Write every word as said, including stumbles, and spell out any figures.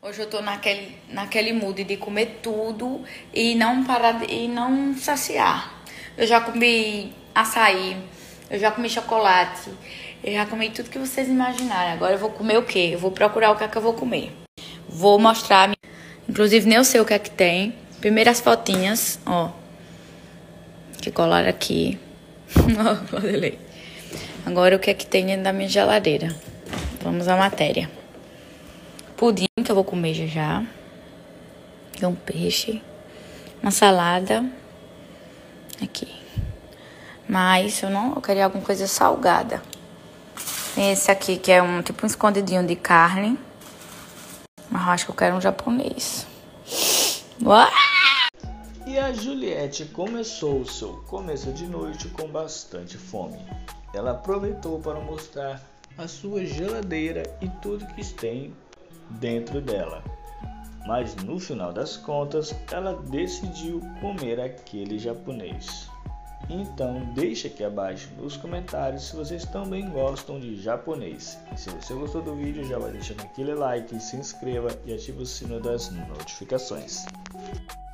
Hoje eu tô naquele, naquele mood de comer tudo e não parar de, e não saciar. Eu já comi açaí, eu já comi chocolate, eu já comi tudo que vocês imaginarem. Agora eu vou comer o quê? Eu vou procurar o que é que eu vou comer. Vou mostrar, inclusive nem eu sei o que é que tem. Primeiro as fotinhas, ó, que colaram aqui. Agora o que é que tem dentro da minha geladeira? Vamos à matéria. Pudim, que eu vou comer já já. E um peixe. Uma salada. Aqui. Mas eu não eu queria alguma coisa salgada. Tem esse aqui, que é um tipo um escondidinho de carne. Mas eu acho que eu quero um japonês. Uau! E a Juliette começou o seu começo de noite com bastante fome. Ela aproveitou para mostrar a sua geladeira e tudo que tem dentro dela. Mas no final das contas, ela decidiu comer aquele japonês. Então deixa aqui abaixo nos comentários se vocês também gostam de japonês. E se você gostou do vídeo, já vai deixando aquele like, se inscreva e ative o sino das notificações.